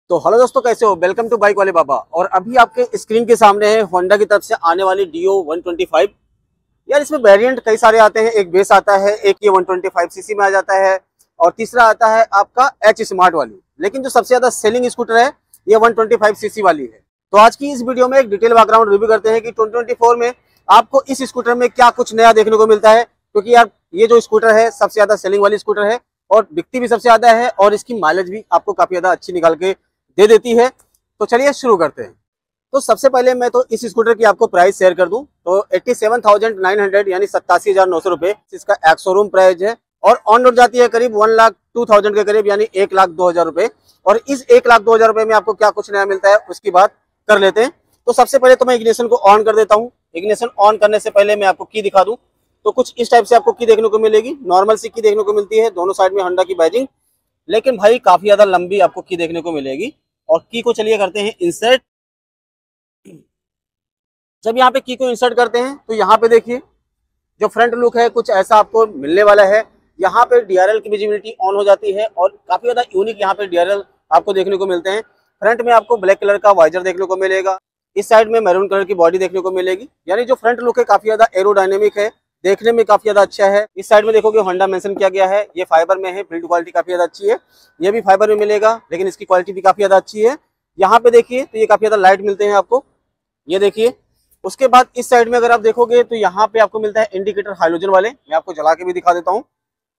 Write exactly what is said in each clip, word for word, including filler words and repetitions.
तो हेलो दोस्तों, कैसे हो? वेलकम टू बाइक वाले बाबा। और अभी आपके स्क्रीन के सामने है होंडा की तरफ से आने वाली डियो वन ट्वेंटी फाइव। यार इसमें वेरिएंट कई सारे आते हैं, एक बेस आता है, एक ये वन ट्वेंटी फाइव सीसी में आ जाता है और तीसरा आता है आपका एच स्मार्ट वाली। लेकिन जो सबसे ज्यादा सेलिंग स्कूटर है ये वन ट्वेंटी फाइव सीसी वाली है। तो आज की इस वीडियो में एक डिटेल बैकग्राउंड रिव्यू करते हैं कि ट्वेंटी ट्वेंटी फोर में आपको इस स्कूटर में क्या कुछ नया देखने को मिलता है। क्योंकि यार ये जो स्कूटर है सबसे ज्यादा सेलिंग वाली स्कूटर है और बिकती भी सबसे ज्यादा है और इसकी माइलेज भी आपको काफी ज्यादा अच्छी निकाल के दे देती है। तो चलिए शुरू करते हैं। तो सबसे पहले मैं तो इस स्कूटर की आपको प्राइस शेयर कर दूं तो eighty seven thousand nine hundred यानी सत्तासी हजार नौ सौ रुपए इसका एक्स शोरूम प्राइस है और ऑन रोड जाती है करीब वन लाख टू थाउजेंड के करीब यानी एक लाख दो हजार रुपए। और इस एक लाख दो हजार रुपए में आपको क्या कुछ नया मिलता है उसकी बात कर लेते हैं। तो सबसे पहले तो मैं इग्निशन को ऑन कर देता हूँ। इग्निशन ऑन करने से पहले मैं आपको की दिखा दूं तो कुछ इस टाइप से आपको की देखने को मिलेगी। नॉर्मल सी की देखने को मिलती है, दोनों साइड में होंडा की बैजिंग, लेकिन भाई काफी ज्यादा लंबी आपको की देखने को मिलेगी। और की को चलिए करते हैं इंसर्ट। जब यहाँ पे की को इंसर्ट करते हैं तो यहाँ पे देखिए जो फ्रंट लुक है कुछ ऐसा आपको मिलने वाला है। यहाँ पे डीआरएल की विजिबिलिटी ऑन हो जाती है और काफी ज्यादा यूनिक यहाँ पे डीआरएल आपको देखने को मिलते हैं। फ्रंट में आपको ब्लैक कलर का वाइजर देखने को मिलेगा, इस साइड में मैरून कलर की बॉडी देखने को मिलेगी। यानी जो फ्रंट लुक है काफी ज्यादा एरोडायनेमिक है, देखने में काफी ज्यादा अच्छा है। इस साइड में देखोगे होंडा मेंशन किया गया है, ये फाइबर में है, बिल्ड क्वालिटी काफी ज्यादा अच्छी है। ये भी फाइबर में मिलेगा लेकिन इसकी क्वालिटी भी काफी ज्यादा अच्छी है। यहाँ पे देखिए तो ये काफी ज्यादा लाइट मिलते हैं आपको, ये देखिए। उसके बाद इस साइड में अगर आप देखोगे तो यहाँ पे आपको मिलता है इंडिकेटर हाइड्रोजन वाले। मैं आपको जला के भी दिखा देता हूँ,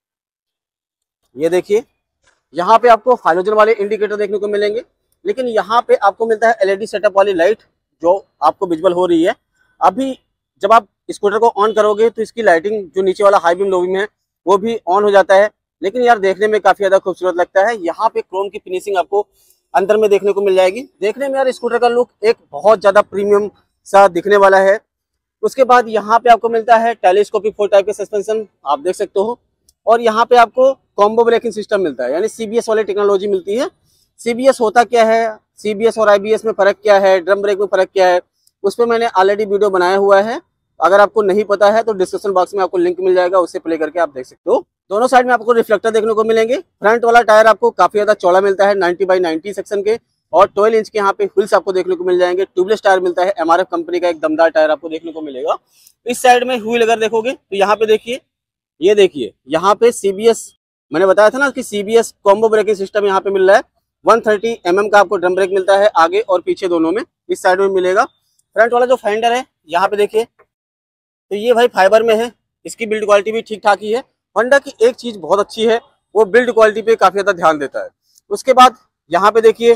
ये देखिए यहाँ पे आपको हाइड्रोजन वाले इंडिकेटर देखने को मिलेंगे। लेकिन यहाँ पे आपको मिलता है एलईडी सेटअप वाली लाइट जो आपको विजुअल हो रही है। अभी जब आप स्कूटर को ऑन करोगे तो इसकी लाइटिंग जो नीचे वाला हाई बीम लो बीम है वो भी ऑन हो जाता है, लेकिन यार देखने में काफी ज्यादा खूबसूरत लगता है। यहाँ पे क्रोम की फिनिशिंग आपको अंदर में देखने को मिल जाएगी। देखने में यार स्कूटर का लुक एक बहुत ज्यादा प्रीमियम सा दिखने वाला है। उसके बाद यहाँ पे आपको मिलता है टेलीस्कोपिक फोर टाइप के सस्पेंशन, आप देख सकते हो। और यहाँ पे आपको कॉम्बो ब्रेकिंग सिस्टम मिलता है, यानी सीबीएस वाली टेक्नोलॉजी मिलती है। सीबीएस होता क्या है, सीबीएस और आईबीएस में फर्क क्या है, ड्रम ब्रेक में फर्क क्या है, उस पर मैंने ऑलरेडी वीडियो बनाया हुआ है। अगर आपको नहीं पता है तो डिस्क्रिप्शन बॉक्स में आपको लिंक मिल जाएगा, उससे प्ले करके आप देख सकते हो। दोनों साइड में आपको रिफ्लेक्टर देखने को मिलेंगे। फ्रंट वाला टायर आपको काफी ज्यादा चौड़ा मिलता है, नाइंटी बाई नाइंटी सेक्शन के, और ट्वेल्व इंच के यहाँ पे व्हील्स आपको देखने को मिल जाएंगे। ट्यूबलेस टायर मिलता है, एमआरएफ कंपनी का एक दमदार टायर आपको देखने को मिलेगा। इस साइड में व्हील अगर देखोगे तो यहाँ पे देखिए, ये देखिए यहाँ पे सीबीएस, मैंने बताया था ना कि सीबीएस कॉम्बो ब्रेकिंग सिस्टम यहाँ पे मिल रहा है। वन थर्टी एम एम का आपको ड्रम ब्रेक मिलता है आगे और पीछे दोनों में, इस साइड में मिलेगा। फ्रंट वाला जो फेंडर है यहाँ पे देखिए तो ये भाई फाइबर में है, इसकी बिल्ड क्वालिटी भी ठीक ठाक ही है। होंडा की एक चीज बहुत अच्छी है, वो बिल्ड क्वालिटी पे काफी ज्यादा ध्यान देता है। उसके बाद यहाँ पे देखिए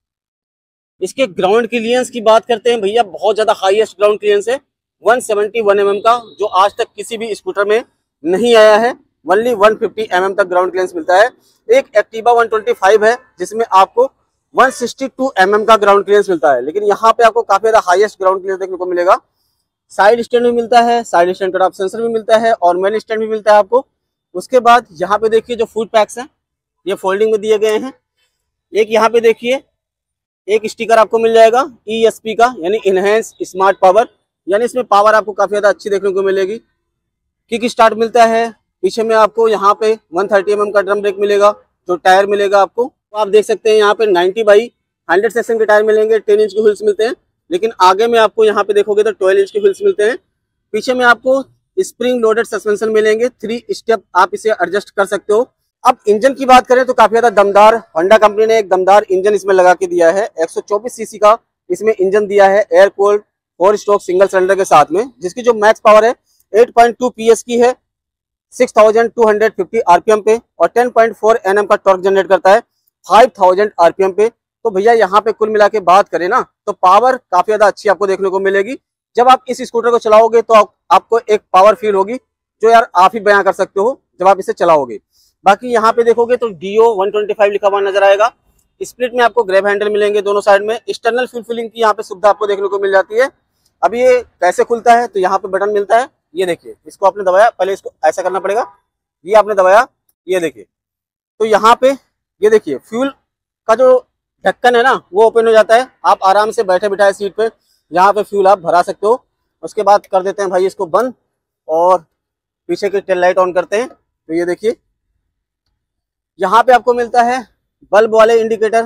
इसके ग्राउंड क्लियरेंस की बात करते हैं भैया, बहुत ज्यादा हाईएस्ट ग्राउंड क्लियरेंस है one seventy one M M का, जो आज तक किसी भी स्कूटर में नहीं आया है। Only one fifty M M तक ग्राउंड क्लियरेंस मिलता है। एक एक्टिवा वन ट्वेंटी फाइव है जिसमें आपको one sixty two M M का ग्राउंड क्लियरेंस मिलता है, लेकिन यहाँ पे आपको काफी ज्यादा हाईएस्ट ग्राउंड क्लियरेंस देखने को मिलेगा। साइड स्टैंड भी मिलता है, side stand cut off sensor भी मिलता है और मेन स्टैंड भी मिलता है आपको। उसके बाद यहाँ पे देखिए जो फुट पैक्स हैं ये फोल्डिंग में दिए गए हैं। एक यहाँ पे देखिए एक स्टिकर आपको मिल जाएगा ई एस पी का, यानी इनहेंस स्मार्ट पावर, यानी इसमें पावर आपको काफी ज्यादा अच्छी देखने को मिलेगी। किक स्टार्ट मिलता है, पीछे में आपको यहाँ पे वन थर्टी एम एम का ड्रम ब्रेक मिलेगा, जो टायर मिलेगा आपको तो आप देख सकते हैं यहाँ पे नाइंटी बाई हंड्रेड सेक्शन के टायर मिलेंगे, टेन इंच के व्हील्स मिलते हैं। लेकिन आगे में आपको यहाँ पे देखोगे तो ट्वेल्व इंच के व्हील्स मिलते हैं। पीछे में आपको स्प्रिंग लोडेड सस्पेंशन मिलेंगे, थ्री स्टेप आप इसे एडजस्ट कर सकते हो। अब इंजन की बात करें तो काफी ज्यादा दमदार होंडा कंपनी ने एक दमदार इंजन इसमें लगा के दिया है। एक सौ चौबीस सीसी का इसमें इंजन दिया है, air cooled four stroke single cylinder के साथ में, जिसकी जो मैक्स पावर है एट पॉइंट टू पीएस की है, six thousand two hundred fifty RPM पे, और टेन पॉइंट फोर एनएम का टॉर्क जनरेट करता है फाइव थाउजेंड आरपीएम पे। तो भैया यहाँ पे कुल मिला के बात करें ना तो पावर काफी ज्यादा अच्छी आपको देखने को मिलेगी। जब आप इस स्कूटर को चलाओगे तो आप, आपको एक पावर फील होगी जो यार आप ही बयां कर सकते हो जब आप इसे चलाओगे। बाकी यहाँ पे देखोगे तो डियो वन ट्वेंटी फाइव लिखा हुआ नजर आएगा। स्प्लिट में आपको ग्रैब हैंडल मिलेंगे दोनों साइड में। एक्सटर्नल फ्यूल फिलिंग की यहाँ पे सुविधा आपको देखने को मिल जाती है। अब ये कैसे खुलता है तो यहाँ पे बटन मिलता है, ये देखिए, इसको आपने दबाया, पहले इसको ऐसा करना पड़ेगा, ये आपने दबाया, ये देखिए तो यहाँ पे ये देखिए फ्यूल का जो ढक्कन है ना वो ओपन हो जाता है। आप आराम से बैठे बिठाए सीट पे यहाँ पे फ्यूल आप भरा सकते हो। उसके बाद कर देते हैं भाई इसको बंद और पीछे की टेल लाइट ऑन करते हैं तो ये देखिए यहाँ पे आपको मिलता है बल्ब वाले इंडिकेटर,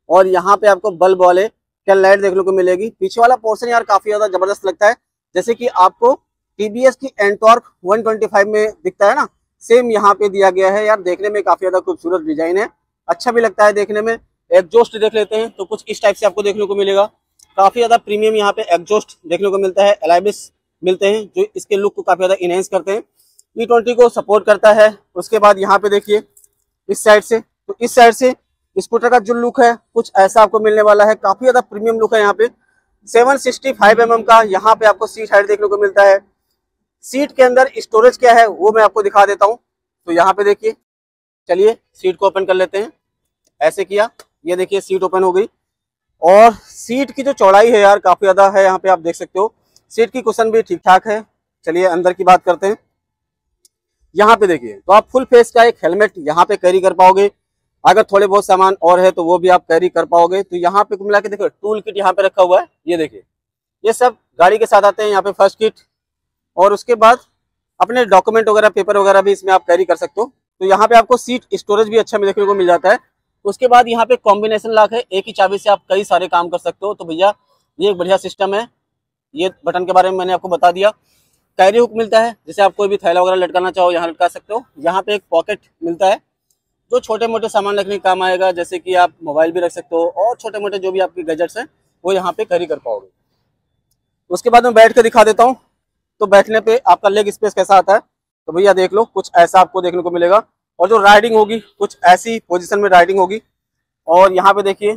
और यहाँ पे आपको बल्ब वाले टेल लाइट देखने को मिलेगी। पीछे वाला पोर्शन यार काफी ज्यादा जबरदस्त लगता है, जैसे कि आपको टीवीएस की एंटॉर्क वन ट्वेंटी फाइव में दिखता है ना, सेम यहाँ पे दिया गया है यार। देखने में काफी ज्यादा खूबसूरत डिजाइन है, अच्छा भी लगता है देखने में। एग्जॉस्ट देख लेते हैं तो कुछ इस टाइप से आपको देखने को मिलेगा। काफी ज्यादा प्रीमियम यहाँ पे एग्जॉस्ट देखने को मिलता है, एलाइबिस मिलते हैं जो इसके लुक को काफी ज्यादा इनहेंस करते हैं, ई ट्वेंटी को सपोर्ट करता है। उसके बाद यहाँ पे देखिए इस साइड से, तो इस साइड से स्कूटर का जो लुक है कुछ ऐसा आपको मिलने वाला है। काफी ज्यादा प्रीमियम लुक है यहाँ पे। Seven sixty five M M का यहाँ पे आपको सीट हाइट देखने को मिलता है। सीट के अंदर स्टोरेज क्या है वो मैं आपको दिखा देता हूँ। तो यहाँ पे देखिए, चलिए सीट को ओपन कर लेते हैं। ऐसे किया, ये देखिए सीट ओपन हो गई। और सीट की जो चौड़ाई है यार काफी ज्यादा है, यहाँ पे आप देख सकते हो। सीट की कुशन भी ठीक ठाक है। चलिए अंदर की बात करते हैं। यहाँ पे देखिए तो आप फुल फेस का एक हेलमेट यहाँ पे कैरी कर पाओगे। अगर थोड़े बहुत सामान और है तो वो भी आप कैरी कर पाओगे। तो यहाँ पे मिला के देखो टूल किट यहाँ पे रखा हुआ है, ये देखिए ये सब गाड़ी के साथ आते हैं। यहाँ पे फर्स्ट किट और उसके बाद अपने डॉक्यूमेंट वगैरह पेपर वगैरह भी इसमें आप कैरी कर सकते हो। तो यहाँ पे आपको सीट स्टोरेज भी अच्छा देखने को मिल जाता है। उसके बाद यहाँ पे कॉम्बिनेशन लॉक है, एक ही चाबी से आप कई सारे काम कर सकते हो। तो भैया ये एक बढ़िया सिस्टम है। ये बटन के बारे में मैंने आपको बता दिया। कैरी हुक मिलता है, जैसे आप कोई भी थैला वगैरह लटकाना चाहो यहाँ लटका सकते हो। यहाँ पे एक पॉकेट मिलता है जो छोटे मोटे सामान रखने के काम आएगा, जैसे कि आप मोबाइल भी रख सकते हो और छोटे मोटे जो भी आपके गैजेट्स हैं वो यहाँ पे कैरी कर पाओगे। उसके बाद मैं बैठ कर दिखा देता हूँ। तो बैठने पे आपका लेग स्पेस कैसा आता है, तो भैया देख लो कुछ ऐसा आपको देखने को मिलेगा। और जो राइडिंग होगी कुछ ऐसी पोजीशन में राइडिंग होगी। और यहाँ पे देखिए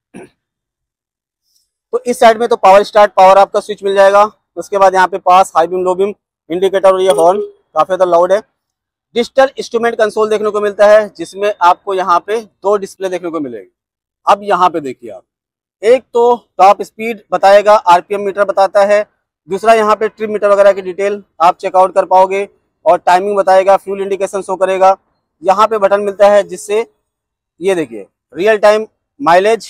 तो इस साइड में तो पावर स्टार्ट पावर आपका स्विच मिल जाएगा। उसके बाद यहाँ पे pass, high beam, low beam, indicator और ये हॉर्न काफी ज्यादा लाउड है। डिजिटल इंस्ट्रूमेंट कंसोल देखने को मिलता है, जिसमें आपको यहाँ पे दो डिस्प्ले देखने को मिलेगी। अब यहाँ पे देखिए आप, एक तो टॉप स्पीड बताएगा, आरपीएम मीटर बताता है। दूसरा यहाँ पे ट्रिप मीटर वगैरह की डिटेल आप चेकआउट कर पाओगे और टाइमिंग बताएगा, फ्यूल इंडिकेशन शो करेगा। यहाँ पे बटन मिलता है जिससे ये देखिए रियल टाइम माइलेज,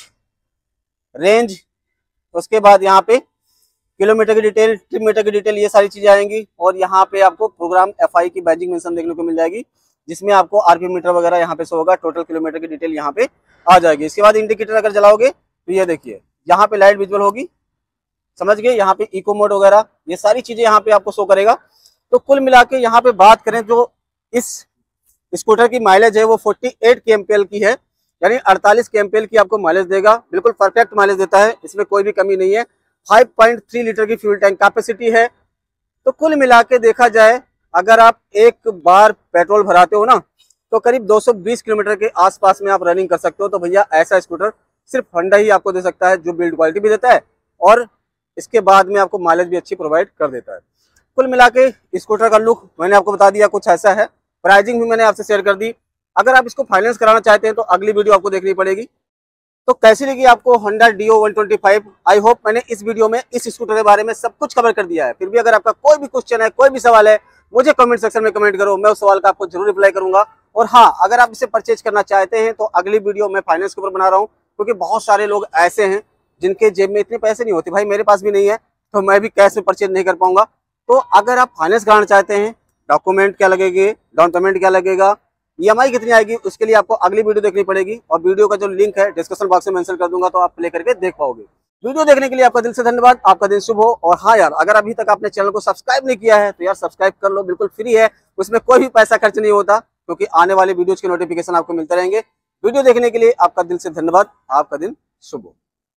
रेंज, उसके बाद यहाँ पे किलोमीटर की डिटेल, ट्रिप मीटर की डिटेल, ये सारी चीजें आएंगी। और यहाँ पे आपको प्रोग्राम एफआई की बैजिंग मेंशन देखने को मिल जाएगी, जिसमें आपको आरपीएम मीटर वगैरह यहाँ पे शो होगा, टोटल किलोमीटर की डिटेल यहाँ पे आ जाएगी। इसके बाद इंडिकेटर अगर जलाओगे तो ये देखिए यहाँ पे लाइट विजुअल होगी, समझ गए। यहाँ पे इको मोड वगैरह ये सारी चीजें यहाँ पे आपको शो करेगा। तो कुल मिला के यहाँ पे बात करें जो इस स्कूटर की माइलेज है वो अड़तालीस के एमपीएल की है, यानी अड़तालीस के एमपीएल की आपको माइलेज देगा। बिल्कुल परफेक्ट माइलेज देता है, इसमें कोई भी कमी नहीं है। पाँच पॉइंट तीन लीटर की फ्यूल टैंक कैपेसिटी है। तो कुल मिला के देखा जाए अगर आप एक बार पेट्रोल भराते हो ना तो करीब दो सौ बीस किलोमीटर के आसपास में आप रनिंग कर सकते हो। तो भैया ऐसा स्कूटर सिर्फ होंडा ही आपको दे सकता है, जो बिल्ड क्वालिटी भी देता है और इसके बाद में आपको माइलेज भी अच्छी प्रोवाइड कर देता है। कुल मिला के स्कूटर का लुक मैंने आपको बता दिया, कुछ ऐसा है। प्राइसिंग भी मैंने आपसे शेयर कर दी। अगर आप इसको फाइनेंस कराना चाहते हैं तो अगली वीडियो आपको देखनी पड़ेगी। तो कैसी लगी आपको Honda Dio one twenty five? I hope मैंने इस वीडियो में इस स्कूटर के बारे में सब कुछ कवर कर दिया है। फिर भी अगर आपका कोई भी क्वेश्चन है, कोई भी सवाल है, मुझे कमेंट सेक्शन में कमेंट करो, मैं उस सवाल का आपको जरूर रिप्लाई करूंगा। और हाँ, अगर आप इसे परचेज करना चाहते हैं तो अगली वीडियो मैं फाइनेंस के ऊपर बना रहा हूँ, क्योंकि बहुत सारे लोग ऐसे हैं जिनके जेब में इतने पैसे नहीं होते। भाई मेरे पास भी नहीं है, तो मैं भी कैश में परचेज नहीं कर पाऊंगा। तो अगर आप फाइनेंस कराना चाहते हैं, डॉक्यूमेंट क्या लगेंगे, डाउन पेमेंट क्या लगेगा, ईएमआई कितनी आएगी, उसके लिए आपको अगली वीडियो देखनी पड़ेगी। और वीडियो का जो लिंक है डिस्क्रिप्शन बॉक्स में मेंशन कर दूंगा, तो आप प्ले करके देख पाओगे। वीडियो देखने के लिए आपका दिल से धन्यवाद। आपका दिन शुभ हो। और हाँ यार, अगर अभी तक आपने चैनल को सब्सक्राइब नहीं किया है तो यार सब्सक्राइब कर लो, बिल्कुल फ्री है, उसमें कोई भी पैसा खर्च नहीं होता, क्योंकि आने वाले वीडियोज के नोटिफिकेशन आपको मिलते रहेंगे। वीडियो देखने के लिए आपका दिल से धन्यवाद। आपका दिन शुभ हो।